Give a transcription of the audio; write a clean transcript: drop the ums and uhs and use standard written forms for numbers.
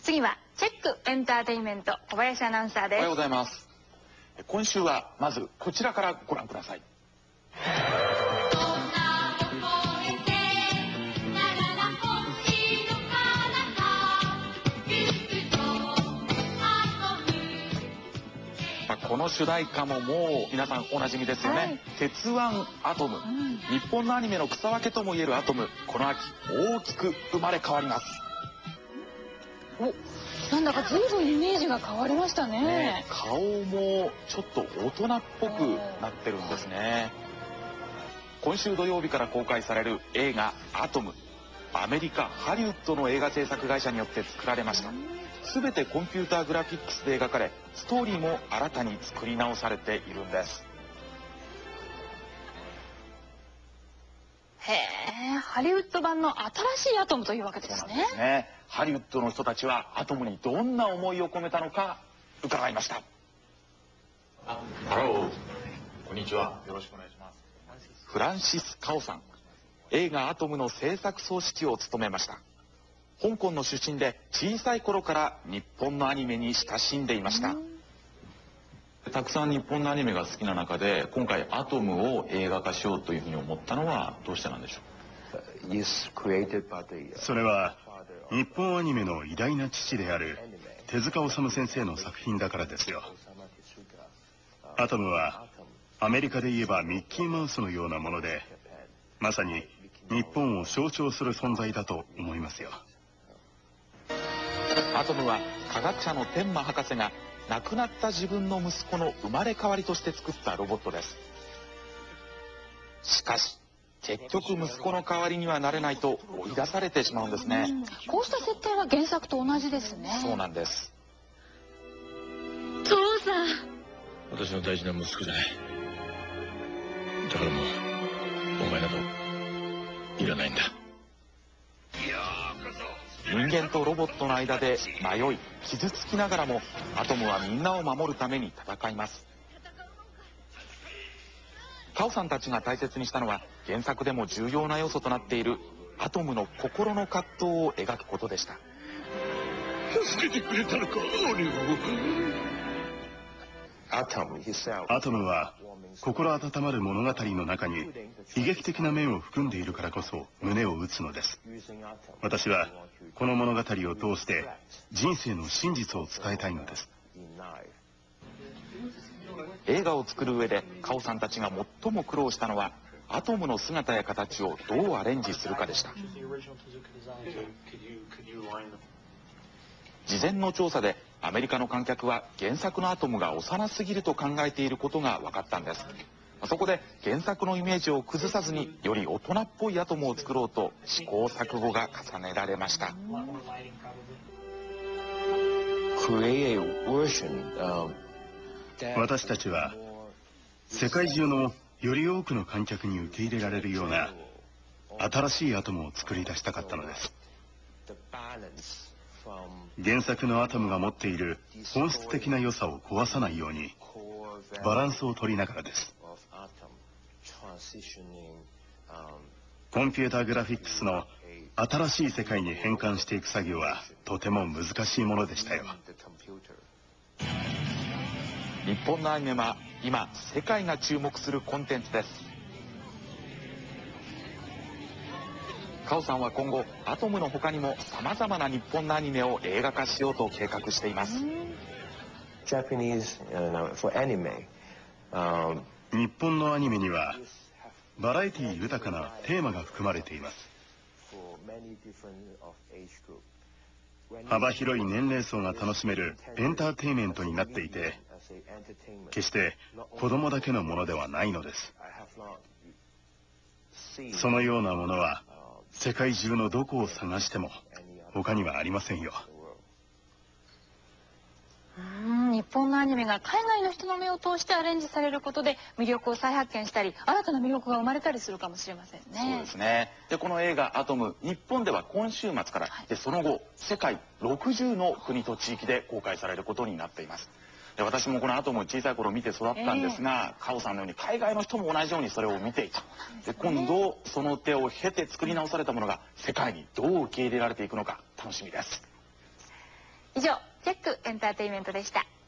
次はチェックエンターテインメント、小林アナウンサーです。 おはようございます。今週はまずこちらからご覧ください。この主題歌ももう皆さんおなじみですよね、はい、鉄腕アトム、日本のアニメの草分けともいえるアトム、この秋大きく生まれ変わります。 お、なんだか随分イメージが変わりましたね。 顔もちょっと大人っぽくなってるんですね。今週土曜日から公開される映画アトム、アメリカハリウッドの映画制作会社によって作られました。全てコンピューターグラフィックスで描かれ、ストーリーも新たに作り直されているんです。 へえ、ハリウッド版の新しいアトムというわけですね。 そうなんですね。ハリウッドの人たちはアトムにどんな思いを込めたのか伺いました。ハロー、こんにちは、よろしくお願いします。フランシス・カオさん、映画アトムの制作総指揮を務めました。香港の出身で小さい頃から日本のアニメに親しんでいました。たくさん日本のアニメが好きな中で今回アトムを映画化しようというふうに思ったのはどうしてなんでしょう。それは日本アニメの偉大な父である手塚治虫先生の作品だからですよ。アトムはアメリカで言えばミッキーマウスのようなもので、まさに日本を象徴する存在だと思いますよ。 アトムは科学者の天馬博士が亡くなった自分の息子の生まれ変わりとして作ったロボットです。しかし結局息子の代わりにはなれないと追い出されてしまうんですね。 こうした設定は原作と同じですね。 そうなんです。 父さん、 私の大事な息子じゃない。だからもうお前などいらないんだ。 人間とロボットの間で迷い傷つきながらもアトムはみんなを守るために戦います。カオさんたちが大切にしたのは原作でも重要な要素となっているアトムの心の葛藤を描くことでした。 助けてくれたのか、俺を。 アトムは心温まる物語の中に悲劇的な面を含んでいるからこそ胸を打つのです。私はこの物語を通して人生の真実を伝えたいのです。 映画を作る上でカオさんたちが最も苦労したのはアトムの姿や形をどうアレンジするかでした。事前の調査でアメリカの観客は原作のアトムが幼すぎると考えていることが分かったんです。そこで原作のイメージを崩さずにより大人っぽいアトムを作ろうと試行錯誤が重ねられました。 私たちは世界中のより多くの観客に受け入れられるような新しいアトムを作り出したかったのです。原作のアトムが持っている本質的な良さを壊さないようにバランスを取りながらです。コンピューターグラフィックスの新しい世界に変換していく作業はとても難しいものでしたよ。 日本のアニメは今世界が注目するコンテンツです。カオさんは今後アトムの他にもさまざまな日本のアニメを映画化しようと計画しています。 日本のアニメにはバラエティ豊かなテーマが含まれています。幅広い年齢層が楽しめるエンターテインメントになっていて、決して子供だけのものではないのです。そのようなものは世界中のどこを探しても他にはありませんよ。 日本のアニメが海外の人の目を通してアレンジされることで魅力を再発見したり新たな魅力が生まれたりするかもしれませんね。 そうですね。でこの映画アトム、日本では今週末から、でその後世界60の国と地域で公開されることになっています。で私もこのアトム小さい頃見て育ったんですが、カオさんのように海外の人も同じようにそれを見ていた。で今度その手を経て作り直されたものが世界にどう受け入れられていくのか楽しみです。 チェックエンターテインメントでした。